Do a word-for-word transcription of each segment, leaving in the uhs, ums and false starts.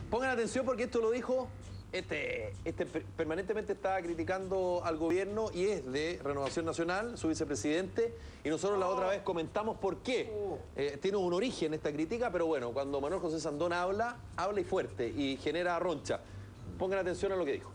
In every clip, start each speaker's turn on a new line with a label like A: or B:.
A: Pongan atención porque esto lo dijo, este, este permanentemente está criticando al gobierno y es de Renovación Nacional, su vicepresidente, y nosotros la otra vez comentamos por qué. Eh, tiene un origen esta crítica, pero bueno, cuando Manuel José Sandón habla, habla y fuerte y genera roncha. Pongan atención a lo que dijo.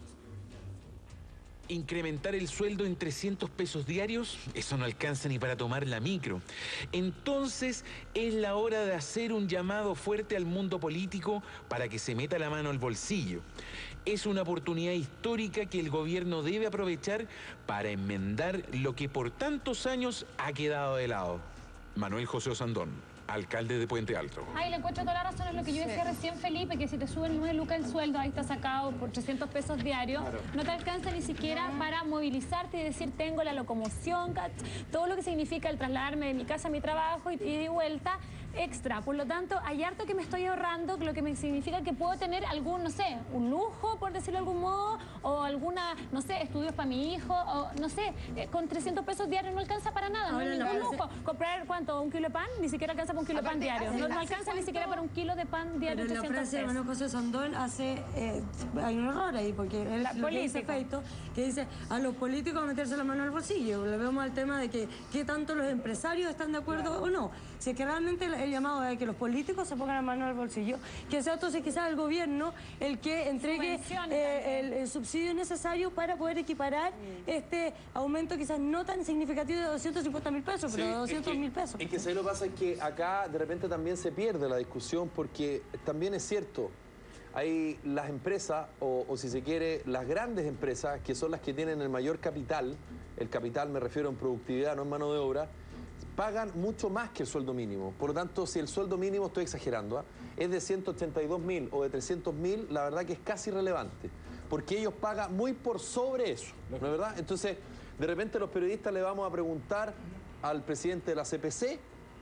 B: Incrementar el sueldo en trescientos pesos diarios, eso no alcanza ni para tomar la micro. Entonces es la hora de hacer un llamado fuerte al mundo político para que se meta la mano al bolsillo. Es una oportunidad histórica que el gobierno debe aprovechar para enmendar lo que por tantos años ha quedado de lado. Manuel José Sandón, alcalde de Puente Alto.
C: Ay, le encuentro toda la razón, es lo que yo decía recién, Felipe, que si te suben nueve lucas el sueldo, ahí está sacado por trescientos pesos diarios, claro. No te alcanza ni siquiera para movilizarte y decir, tengo la locomoción, todo lo que significa el trasladarme de mi casa a mi trabajo y, y de vuelta, extra. Por lo tanto, hay harto que me estoy ahorrando, lo que me significa que puedo tener algún, no sé, un lujo, por decirlo de algún modo, o alguna, no sé, estudios para mi hijo, o no sé, eh, con trescientos pesos diarios no alcanza para nada, no, no hay ningún lujo. Comprar, ¿cuánto? ¿Un kilo de pan? Ni siquiera alcanza para un kilo de pan diario. No, no alcanza ni siquiera para un kilo de pan diario.
D: Pero la frase de Manuel José Sandón hace, eh, hay un error ahí, porque él lo que dice Feito, que dice a los políticos a meterse la mano al bolsillo. Le vemos al tema de que qué tanto los empresarios están de acuerdo claro. o no. Si es que realmente el, el llamado es que los políticos se pongan la mano al bolsillo, que sea entonces quizás el gobierno el que entregue eh, el, el subsidio necesario para poder equiparar mm. este aumento quizás no tan significativo de doscientos cincuenta mil pesos, pero sí, de doscientos mil pesos.
A: Es que ¿sabes lo que pasa? Es que acá de repente también se pierde la discusión porque también es cierto, hay las empresas, o, o si se quiere, las grandes empresas, que son las que tienen el mayor capital, el capital me refiero en productividad, no en mano de obra, pagan mucho más que el sueldo mínimo. Por lo tanto, si el sueldo mínimo, estoy exagerando, ¿eh? es de ciento ochenta y dos mil o de trescientos mil, la verdad que es casi irrelevante, porque ellos pagan muy por sobre eso, ¿no es verdad? Entonces, de repente los periodistas le vamos a preguntar al presidente de la C P C,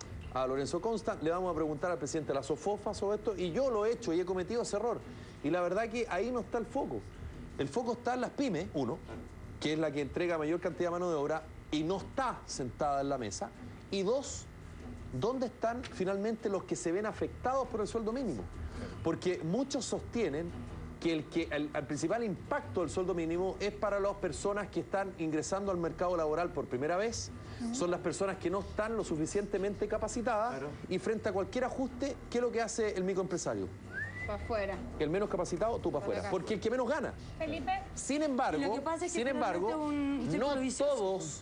A: a Lorenzo Constant, le vamos a preguntar al presidente de la SOFOFA sobre esto, y yo lo he hecho y he cometido ese error. Y la verdad que ahí no está el foco. El foco está en las pymes, uno, que es la que entrega mayor cantidad de mano de obra y no está sentada en la mesa. Y dos, ¿dónde están finalmente los que se ven afectados por el sueldo mínimo? Porque muchos sostienen que el, que el, el principal impacto del sueldo mínimo es para las personas que están ingresando al mercado laboral por primera vez, uh-huh. son las personas que no están lo suficientemente capacitadas, claro. y frente a cualquier ajuste, ¿qué es lo que hace el microempresario?
C: Para afuera.
A: El menos capacitado, tú para afuera. Porque el que menos gana.
C: Felipe.
A: Sin embargo, es que sin embargo, un no todos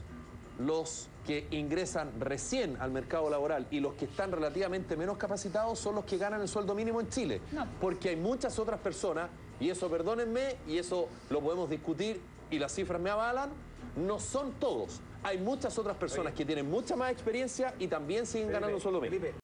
A: los que ingresan recién al mercado laboral y los que están relativamente menos capacitados son los que ganan el sueldo mínimo en Chile. No. Porque hay muchas otras personas, y eso perdónenme, y eso lo podemos discutir, y las cifras me avalan, no son todos. Hay muchas otras personas Oye. que tienen mucha más experiencia y también siguen Felipe, ganando sueldo mínimo. Felipe.